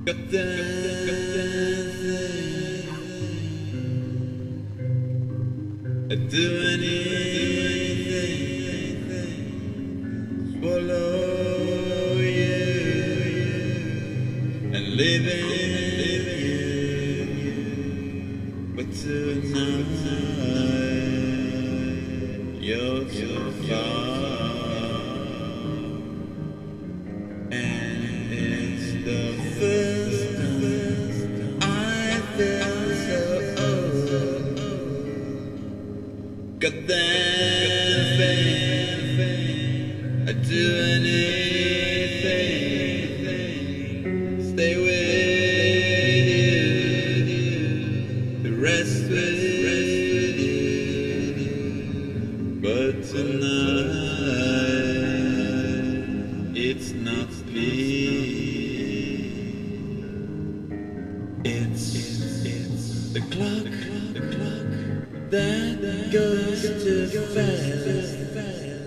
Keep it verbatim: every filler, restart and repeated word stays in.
Got that I'd do anything, swallow you and live in you. But tonight you're so far, and it's the first time I feel so old. Got that thing, I'd do anything, stay with you, the rest with you. But tonight it's not me. It's it's the clock, the clock that goes too fast.